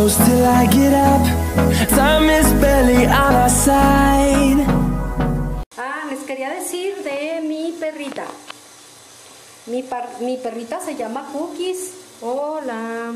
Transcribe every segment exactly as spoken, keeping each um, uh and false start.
close till I get up. Time is barely on our side. Ah, les quería decir de mi perrita. Mi, par mi perrita se llama Cookies. Hola.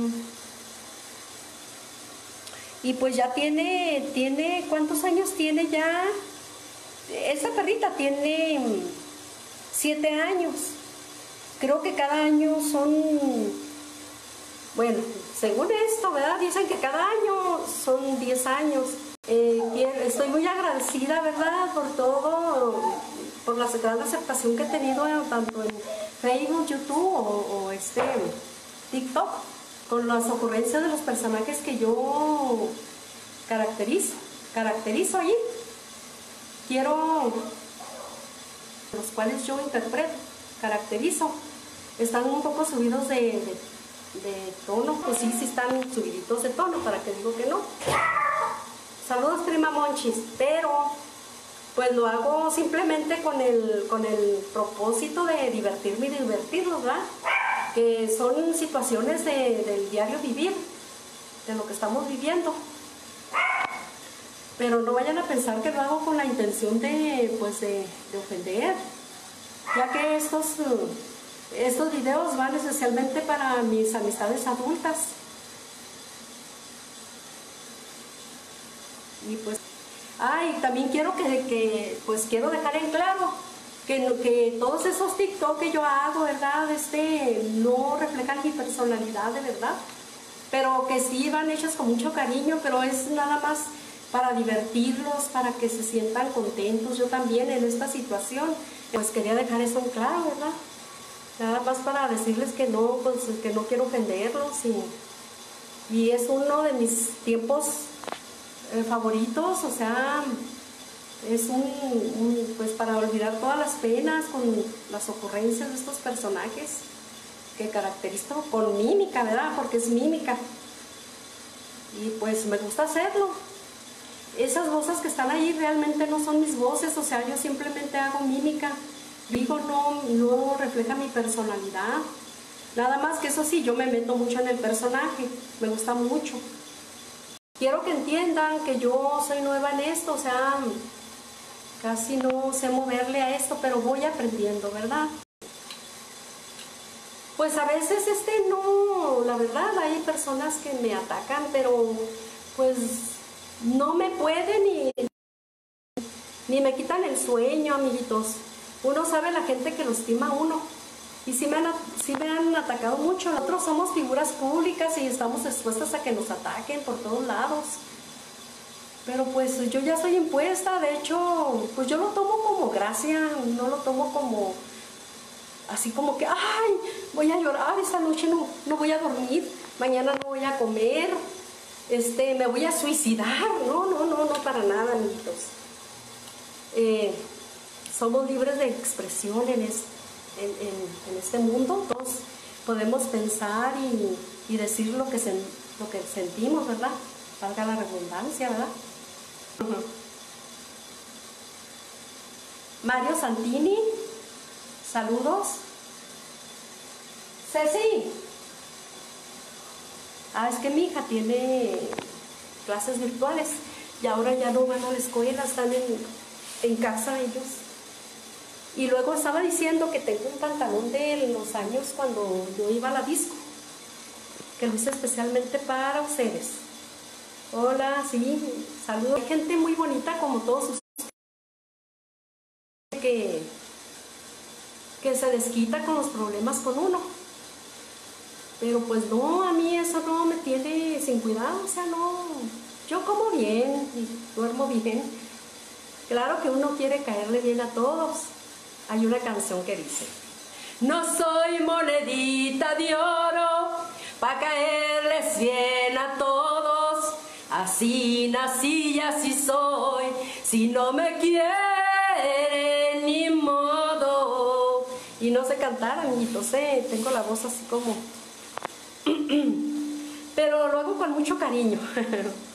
Y pues ya tiene, tiene, ¿cuántos años tiene ya? Esta perrita tiene siete años. Creo que cada año son, bueno, según esto, ¿verdad? Dicen que cada año son diez años. Eh, estoy muy agradecida, ¿verdad? Por todo, por la gran aceptación que he tenido tanto en Facebook, YouTube o, o este TikTok, con las ocurrencias de los personajes que yo caracterizo, caracterizo ahí. Quiero, los cuales yo interpreto, caracterizo. Están un poco subidos de, de, de tono, pues sí, sí están subiditos de tono, para que digo que no. Saludos, prima Monchis, pero pues lo hago simplemente con el, con el propósito de divertirme y divertirlos, ¿verdad? Que son situaciones de, del diario vivir, de lo que estamos viviendo. Pero no vayan a pensar que lo hago con la intención de, pues de, de ofender, ya que estos, estos videos van esencialmente para mis amistades adultas. Y pues, ay, ah, también quiero que, que, pues quiero dejar en claro que, que todos esos TikTok que yo hago, ¿verdad? Este, no reflejan mi personalidad de verdad, pero que sí van hechas con mucho cariño, pero es nada más para divertirlos, para que se sientan contentos. Yo también en esta situación, pues quería dejar eso en claro, ¿verdad? Nada más para decirles que no, pues que no quiero ofenderlos y, y es uno de mis tiempos eh, favoritos, o sea, es un, un, pues para olvidar todas las penas con las ocurrencias de estos personajes que caracterizo con mímica, ¿verdad? Porque es mímica y pues me gusta hacerlo. Esas voces que están ahí realmente no son mis voces, o sea, yo simplemente hago mímica. Digo, no, no refleja mi personalidad. Nada más que eso sí, yo me meto mucho en el personaje, me gusta mucho. Quiero que entiendan que yo soy nueva en esto, o sea, casi no sé moverle a esto, pero voy aprendiendo, ¿verdad? Pues a veces este no, la verdad, hay personas que me atacan, pero pues no me pueden ni, ni me quitan el sueño, amiguitos. Uno sabe la gente que lo estima a uno. Y sí me, han, sí me han atacado mucho. Nosotros somos figuras públicas y estamos expuestas a que nos ataquen por todos lados. Pero pues yo ya estoy impuesta. De hecho, pues yo lo tomo como gracia. No lo tomo como así como que, ay, voy a llorar esta noche, no, no voy a dormir. Mañana no voy a comer. Este, me voy a suicidar. No, no, no, no para nada, amiguitos. Eh, somos libres de expresión en, es, en, en, en este mundo. Todos podemos pensar y, y decir lo que, se, lo que sentimos, ¿verdad? Valga la redundancia, ¿verdad? Uh-huh. Mario Santini, saludos. Ceci. Ah, es que mi hija tiene clases virtuales y ahora ya no van a la escuela, están en, en casa ellos. Y luego estaba diciendo que tengo un pantalón de los años cuando yo iba a la disco, que lo hice especialmente para ustedes. Hola, sí, saludos. Hay gente muy bonita como todos ustedes que, que se desquita con los problemas con uno. Pero pues no, a mí eso no me tiene sin cuidado, o sea, no, yo como bien y duermo bien. Claro que uno quiere caerle bien a todos. Hay una canción que dice: no soy monedita de oro pa' caerles bien a todos. Así nací y así soy. Si no me quieren, ni modo. Y no sé cantar, amiguitos, ¿eh? Tengo la voz así como... pero lo hago con mucho cariño.